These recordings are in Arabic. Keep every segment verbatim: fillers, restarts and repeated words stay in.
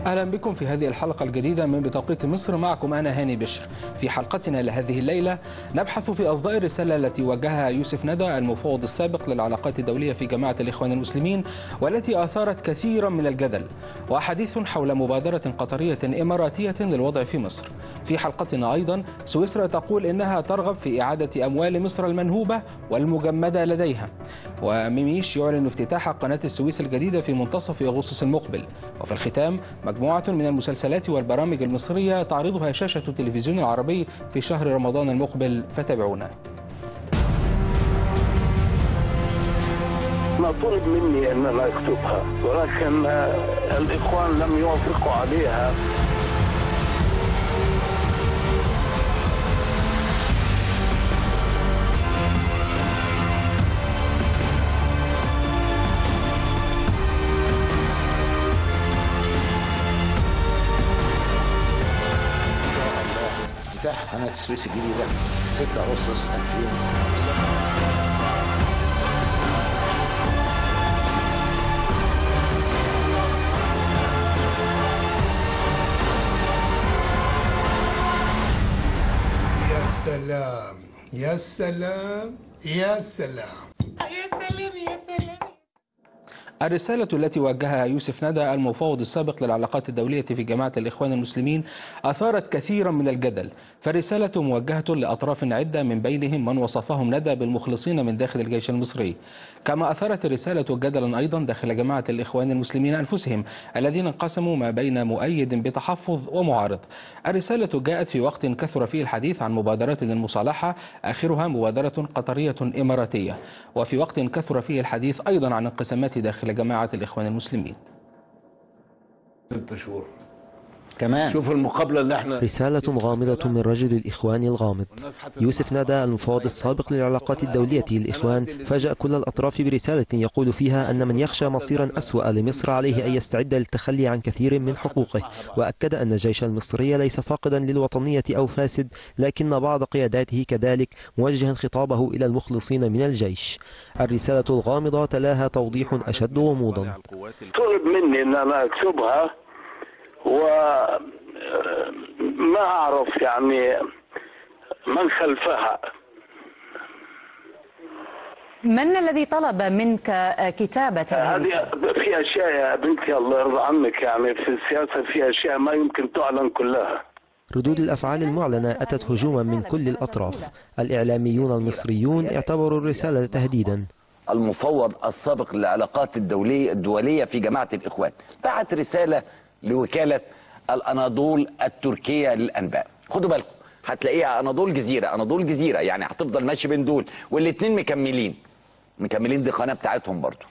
أهلا بكم في هذه الحلقة الجديدة من بتوقيت مصر. معكم أنا هاني بشر. في حلقتنا لهذه الليلة نبحث في أصداء الرسالة التي وجهها يوسف ندى المفوض السابق للعلاقات الدولية في جماعة الإخوان المسلمين، والتي أثارت كثيرا من الجدل، وحديث حول مبادرة قطرية إماراتية للوضع في مصر. في حلقتنا أيضا سويسرا تقول إنها ترغب في إعادة أموال مصر المنهوبة والمجمدة لديها، وميميش يعلن افتتاح قناة السويس الجديدة في منتصف أغسطس المقبل. وفي الختام مجموعة من المسلسلات والبرامج المصرية تعرضها شاشة التلفزيون العربي في شهر رمضان المقبل، فتابعونا. ما طلب مني أن أنا أكتبها، ولكن الإخوان لم يوافقوا عليها. افتتاح قناة السويس الجديدة ستة أغسطس ألفين وخمسة. يا سلام يا سلام يا سلام يا سلام يا سلام. الرسالة التي وجهها يوسف ندى المفوض السابق للعلاقات الدولية في جماعة الإخوان المسلمين أثارت كثيرا من الجدل، فالرسالة موجهة لأطراف عدة من بينهم من وصفهم ندى بالمخلصين من داخل الجيش المصري. كما أثارت الرسالة جدلا أيضا داخل جماعة الإخوان المسلمين أنفسهم الذين انقسموا ما بين مؤيد بتحفظ ومعارض. الرسالة جاءت في وقت كثر فيه الحديث عن مبادرات للمصالحة آخرها مبادرة قطرية إماراتية، وفي وقت كثر فيه الحديث أيضا عن انقسامات داخل جماعة الإخوان المسلمين. ست شهور كمان شوف المقابلة اللي احنا. رسالة غامضة من رجل الإخوان الغامض يوسف ندى المفوض السابق للعلاقات الدولية للإخوان فاجأ كل الأطراف برسالة يقول فيها أن من يخشى مصيرا أسوأ لمصر عليه أن يستعد للتخلي عن كثير من حقوقه، وأكد أن الجيش المصري ليس فاقدا للوطنية أو فاسد، لكن بعض قياداته كذلك، موجها خطابه إلى المخلصين من الجيش. الرسالة الغامضة تلاها توضيح أشد غموضا. طلب مني أن أنا أكتبها، وما أعرف يعني من خلفها. من الذي طلب منك كتابة هذه؟ في أشياء يا بنتي الله يرضى عنك، يعني في السياسة في أشياء ما يمكن تعلن كلها. ردود الأفعال المعلنة أتت هجوما من كل الأطراف. الإعلاميون المصريون اعتبروا الرسالة تهديدا. المفوض السابق للعلاقات الدولية الدولية في جماعة الإخوان بعت رسالة لوكالة الأناضول التركية للأنباء. خدوا بالكم هتلاقيها أناضول جزيرة أناضول جزيرة، يعني هتفضل ماشي بين دول، والاتنين مكملين مكملين دي قناة بتاعتهم برضو.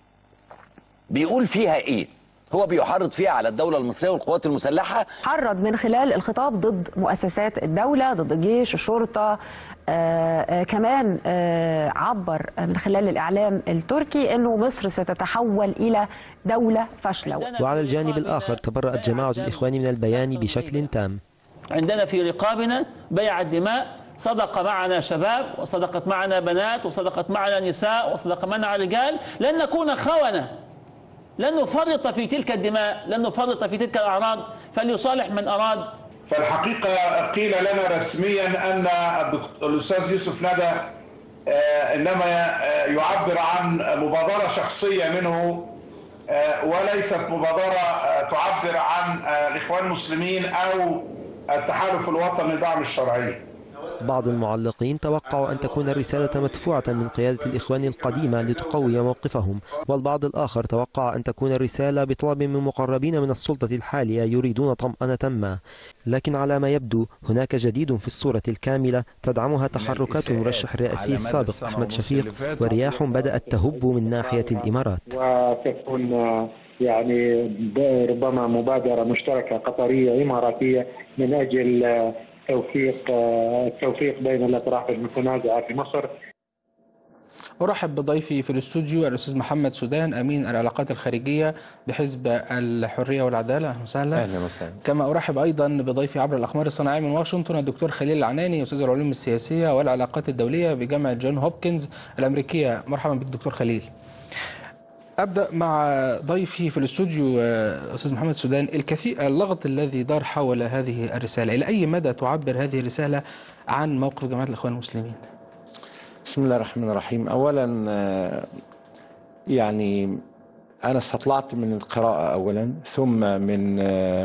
بيقول فيها إيه؟ هو بيحرض فيها على الدولة المصرية والقوات المسلحة. حرض من خلال الخطاب ضد مؤسسات الدولة، ضد الجيش، الشرطة. آآ آآ كمان آآ عبر من خلال الإعلام التركي أنه مصر ستتحول إلى دولة فاشلة. وعلى الجانب الآخر تبرأت جماعة الإخوان من البيان بشكل تام. عندنا في رقابنا بيع الدماء، صدق معنا شباب وصدقت معنا بنات وصدقت معنا نساء وصدق معنا رجال. لن نكون خونة، لن نفرط في تلك الدماء، لن نفرط في تلك الأعراض، فليصالح من أراد. فالحقيقة قيل لنا رسميا أن الأستاذ يوسف ندى إنما يعبر عن مبادرة شخصية منه، وليست مبادرة تعبر عن الإخوان المسلمين أو التحالف الوطني لدعم الشرعية. بعض المعلقين توقعوا أن تكون الرسالة مدفوعة من قيادة الإخوان القديمة لتقوي موقفهم، والبعض الآخر توقع أن تكون الرسالة بطلب من مقربين من السلطة الحالية يريدون طمأنة ما. لكن على ما يبدو هناك جديد في الصورة الكاملة تدعمها تحركات المرشح الرئاسي السابق أحمد شفيق، ورياح بدأت تهب من ناحية الإمارات. وتكون يعني ربما مبادرة مشتركة قطرية إماراتية من أجل توفيق التوفيق بين الأطراف المتنازعة في مصر. أرحب بضيفي في الاستوديو الأستاذ محمد سودان أمين العلاقات الخارجية بحزب الحرية والعدالة. أهلا وسهلا. أهلا وسهلا. كما أرحب أيضا بضيفي عبر الأقمار الصناعية من واشنطن الدكتور خليل العناني أستاذ العلوم السياسية والعلاقات الدولية بجامعة جون هوبكنز الأمريكية. مرحبا بك دكتور خليل. أبدأ مع ضيفي في الاستوديو أستاذ محمد سودان. الكثير اللغط الذي دار حول هذه الرسالة، إلى أي مدى تعبر هذه الرسالة عن موقف جماعة الإخوان المسلمين؟ بسم الله الرحمن الرحيم. أولا يعني أنا استطلعت من القراءة أولا، ثم من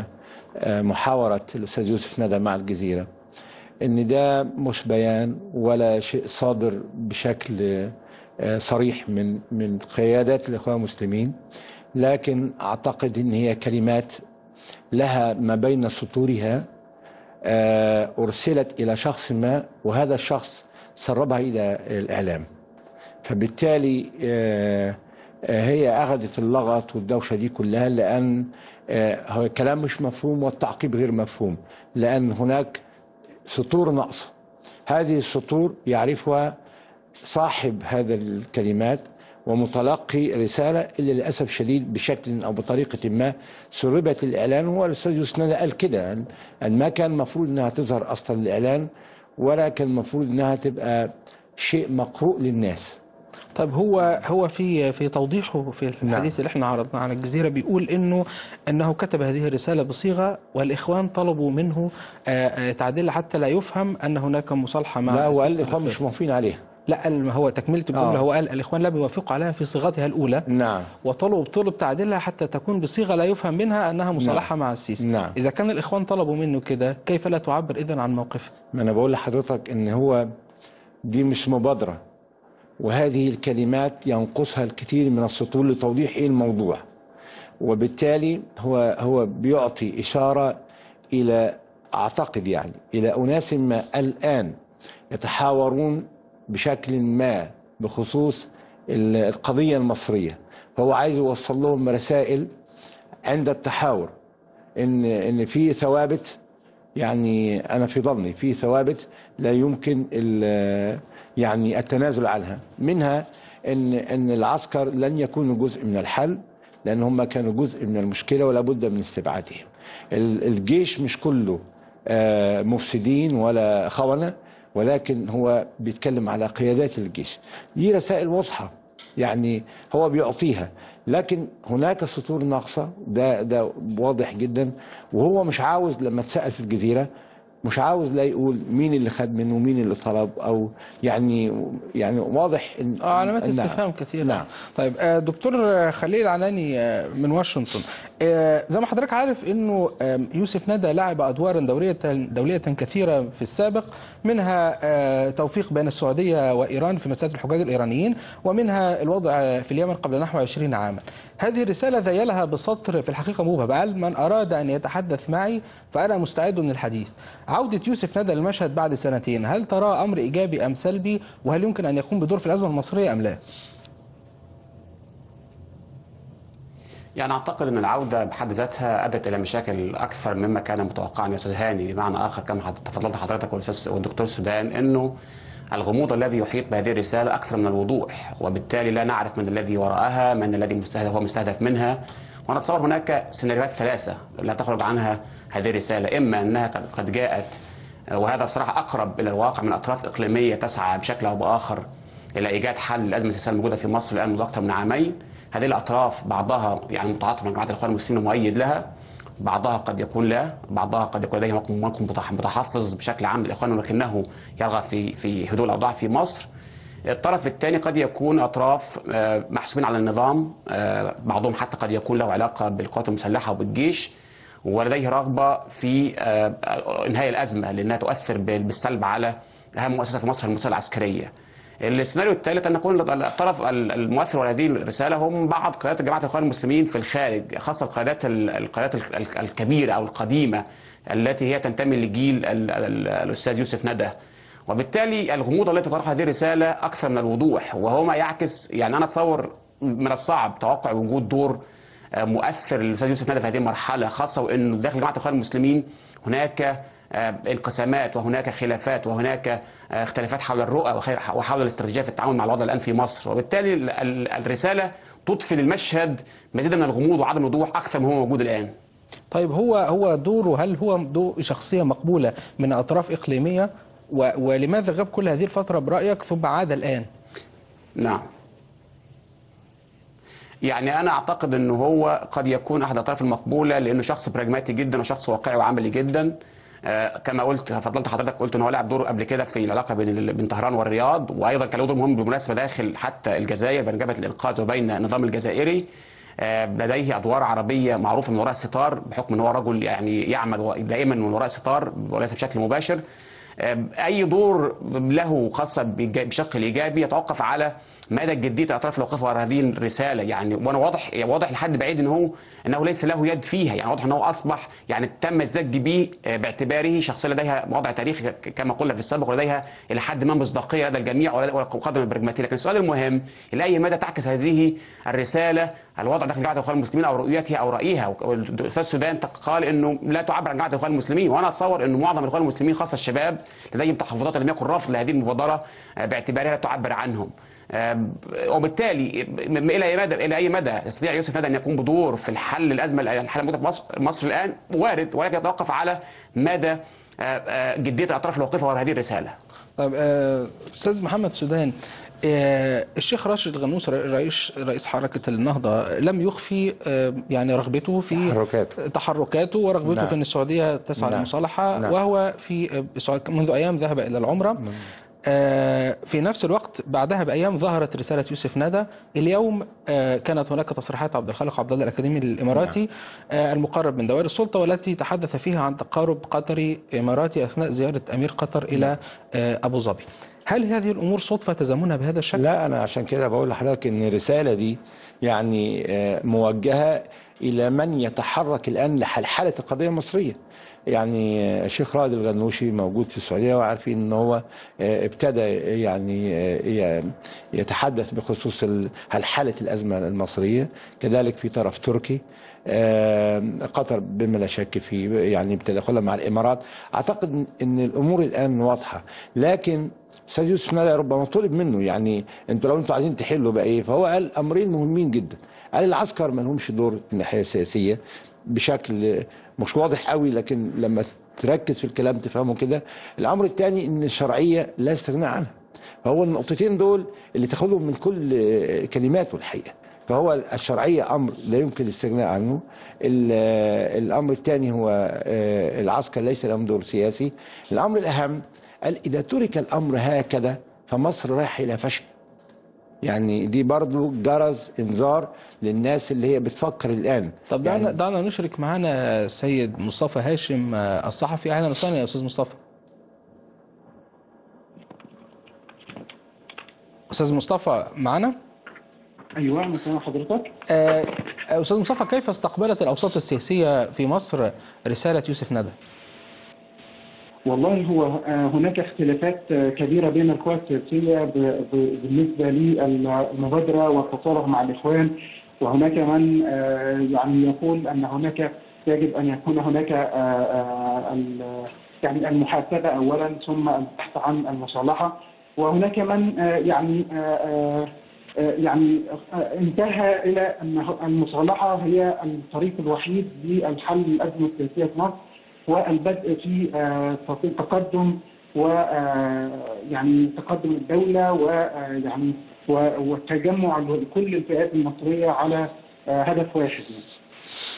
محاورة الأستاذ يوسف ندى مع الجزيرة إن ده مش بيان ولا شيء صادر بشكل صريح من من قيادات الإخوان المسلمين، لكن أعتقد إن هي كلمات لها ما بين سطورها أرسلت إلى شخص ما، وهذا الشخص سربها إلى الإعلام، فبالتالي هي أخذت اللغط والدوشة دي كلها، لأن هو الكلام مش مفهوم والتعقيب غير مفهوم، لأن هناك سطور ناقصة. هذه السطور يعرفها صاحب هذا الكلمات ومتلقي الرسالة اللي للأسف شديد بشكل أو بطريقة ما سربت الإعلان. هو الأستاذ يوسف ندى قال كده أن ما كان المفروض أنها تظهر أصلا الإعلان، ولا كان المفروض أنها تبقى شيء مقروء للناس. طيب هو هو في في توضيحه في الحديث نعم. اللي احنا عرضناه على الجزيرة بيقول انه انه كتب هذه الرسالة بصيغة والاخوان طلبوا منه تعديل حتى لا يفهم ان هناك مصالحة مع. لا هو قال الاخوان مش موافقين عليها. لا هو تكملة الجملة، هو قال الاخوان لا بيوافقوا عليها في صيغتها الاولى. نعم. وطلبوا طلب تعديلها حتى تكون بصيغة لا يفهم منها انها مصالحة نعم. مع السيسي. نعم. اذا كان الاخوان طلبوا منه كده، كيف لا تعبر اذا عن موقفه؟ ما انا بقول لحضرتك ان هو دي مش مبادرة، وهذه الكلمات ينقصها الكثير من السطور لتوضيح ايه الموضوع، وبالتالي هو هو بيعطي اشاره الى اعتقد يعني الى اناس ما الان يتحاورون بشكل ما بخصوص القضيه المصريه، فهو عايز يوصل لهم رسائل عند التحاور ان ان في ثوابت، يعني انا في ظني في ثوابت لا يمكن يعني التنازل عنها، منها ان ان العسكر لن يكونوا جزء من الحل، لان هم كانوا جزء من المشكله ولا بد من استبعادهم. الجيش مش كله مفسدين ولا خونه، ولكن هو بيتكلم على قيادات الجيش. دي رسائل واضحه يعني هو بيعطيها، لكن هناك سطور ناقصه، ده ده واضح جدا. وهو مش عاوز لما اتسال في الجزيره مش عاوز لا يقول مين اللي خد منه ومين اللي طلب، او يعني يعني واضح ان اه علامات استفهام كثيره. نعم. طيب دكتور خليل عناني من واشنطن، زي ما حضرتك عارف انه يوسف ندى لعب ادوارا دوليه دوليه كثيره في السابق، منها توفيق بين السعوديه وايران في مساله الحجاج الايرانيين، ومنها الوضع في اليمن قبل نحو عشرين عاما. هذه الرساله ذيلها بسطر في الحقيقه مبهم، قال من اراد ان يتحدث معي فانا مستعد للحديث. عودة يوسف ندى للمشهد بعد سنتين، هل ترى أمر إيجابي أم سلبي؟ وهل يمكن أن يقوم بدور في الأزمة المصرية أم لا؟ يعني أعتقد أن العودة بحد ذاتها أدت إلى مشاكل أكثر مما كان متوقعا يا أستاذ هاني. بمعنى آخر كما تفضلت حضرتك والدكتور سودان، أنه الغموض الذي يحيط بهذه الرسالة أكثر من الوضوح، وبالتالي لا نعرف من الذي وراءها، من الذي مستهدف هو مستهدف منها. ونتصور هناك سيناريوهات ثلاثة لا تخرج عنها هذه الرسالة، إما أنها قد جاءت، وهذا بصراحة أقرب إلى الواقع، من أطراف إقليمية تسعى بشكل أو بآخر إلى إيجاد حل للأزمة السياسية الموجودة في مصر الآن منذ أكثر من عامين. هذه الأطراف بعضها يعني متعاطف مع جماعة الإخوان المسلمين ومؤيد لها، بعضها قد يكون لا، بعضها قد يكون لديه موقف متحفظ بشكل عام للإخوان ولكنه يرغب في في هدوء الأوضاع في مصر. الطرف الثاني قد يكون أطراف محسوبين على النظام، بعضهم حتى قد يكون له علاقة بالقوات المسلحة وبالجيش، ولديه رغبة في إنهاء الأزمة لأنها تؤثر بالسلب على أهم مؤسسة في مصر، المؤسسة العسكرية. السيناريو الثالث أن يكون الطرف المؤثر على هذه الرسالة هم بعض قيادات جماعة الإخوان المسلمين في الخارج، خاصة القيادات القيادات الكبيرة أو القديمة التي هي تنتمي لجيل الأستاذ يوسف ندى. وبالتالي الغموض التي تطرحها هذه الرسالة أكثر من الوضوح، وهو ما يعكس يعني أنا أتصور من الصعب توقع وجود دور مؤثر للأستاذ يوسف ندى في هذه المرحلة، خاصة وأنه داخل جماعة الإخوان المسلمين هناك انقسامات وهناك خلافات وهناك اختلافات حول الرؤى وحول الاستراتيجية في التعامل مع الوضع الآن في مصر، وبالتالي الرسالة تضفي للمشهد مزيدا من الغموض وعدم الوضوح أكثر ما هو موجود الآن. طيب هو هو دوره، هل هو دور شخصية مقبولة من أطراف إقليمية؟ ولماذا غاب كل هذه الفترة برأيك ثم عاد الآن؟ نعم، يعني انا اعتقد انه هو قد يكون احد الاطراف المقبوله، لانه شخص براجماتي جدا وشخص واقعي وعملي جدا. آه كما قلت فضلت حضرتك قلت ان هو لعب دور قبل كده في العلاقه بين بين طهران والرياض، وايضا كان له دور مهم بالمناسبه داخل حتى الجزائر بين جبهه الانقاذ وبين النظام الجزائري. آه لديه ادوار عربيه معروفه من وراء الستار، بحكم ان هو رجل يعني يعمل دائما من وراء الستار وليس بشكل مباشر. آه اي دور له خاصه بشق الايجابي يتوقف على مدى جديه الاطراف اللي وقفوا على هذه الرساله، يعني وانا واضح واضح لحد بعيد ان هو انه ليس له يد فيها، يعني واضح ان هو اصبح يعني تم الزج به باعتباره شخصيه لديها وضع تاريخي كما قلنا في السابق، ولديها الى حد ما مصداقيه لدى الجميع وقدر من البراجماتيه. لكن السؤال المهم لاي مدى تعكس هذه الرساله الوضع داخل جماعه الاخوان المسلمين او رؤيتها او رايها. الاستاذ سودان قال انه لا تعبر عن جماعه الاخوان المسلمين، وانا اتصور انه معظم الاخوان المسلمين خاصه الشباب لديهم تحفظات لم يكن رفض لهذه المبادره باعتبارها لا تعبر عنهم. وبالتالي الى اي مدى الى اي مدى يستطيع يوسف ندى ان يقوم بدور في الحل الازمه الحاله الموجوده في مصر مصر الان وارد، ولكن يتوقف على مدى جديه الاطراف اللي وقفوا على هذه الرساله. طيب استاذ محمد سودان، الشيخ راشد الغنوصي رئيس رئيس حركه النهضه لم يخفي يعني رغبته في تحركاته تحركاته ورغبته نعم. في ان السعوديه تسعى نعم. للمصالحه نعم. وهو في منذ ايام ذهب الى العمره نعم. في نفس الوقت بعدها بأيام ظهرت رسالة يوسف ندى. اليوم كانت هناك تصريحات عبد الخالق عبد الله الأكاديمي الإماراتي المقرب من دوائر السلطة، والتي تحدث فيها عن تقارب قطري إماراتي أثناء زيارة أمير قطر إلى أبو ظبي. هل هذه الأمور صدفة تزامنها بهذا الشكل؟ لا، أنا عشان كده بقول لحضرتك إن الرسالة دي يعني موجهة إلى من يتحرك الآن لحلحلة القضية المصرية. يعني الشيخ رائد الغنوشي موجود في السعوديه وعارفين ان هو ابتدى يعني يتحدث بخصوص حلحله الازمه المصريه، كذلك في طرف تركي. قطر بما لا شك في يعني بتدخلها مع الامارات. اعتقد ان الامور الان واضحه، لكن استاذ يوسف ندى ربما طلب منه يعني انتوا لو انتوا عايزين تحلوا بقى ايه، فهو قال امرين مهمين جدا. قال العسكر ما لهمش دور في الناحيه السياسيه بشكل مش واضح قوي، لكن لما تركز في الكلام تفهمه كده. الامر الثاني ان الشرعيه لا استغناء عنها، فهو النقطتين دول اللي تاخدهم من كل كلماته الحقيقه. فهو الشرعيه امر لا يمكن الاستغناء عنه. الامر الثاني هو العسكر ليس لهم دور سياسي. الامر الاهم قال اذا ترك الامر هكذا فمصر رايحه الى فشل. يعني دي برضو جرس انذار للناس اللي هي بتفكر الان. طب دعنا يعني دعنا نشرك معانا السيد مصطفى هاشم الصحفي. اهلا وسهلا يا استاذ مصطفى. استاذ مصطفى معنا؟ ايوه انا سامع حضرتك. آه استاذ مصطفى، كيف استقبلت الاوساط السياسيه في مصر رساله يوسف ندى؟ والله هو هناك اختلافات كبيرة بين القوى السياسية بالنسبة للمبادرة والتصالح مع الإخوان، وهناك من يعني يقول أن هناك يجب أن يكون هناك يعني المحاسبة أولا ثم البحث عن المصالحة، وهناك من يعني يعني انتهى إلى أن المصالحة هي الطريق الوحيد للحل الأزمة السياسية في مصر والبدء في تقدم ويعني تقدم الدولة ويعني والتجمع كل الفئات المصرية على هدف واحد.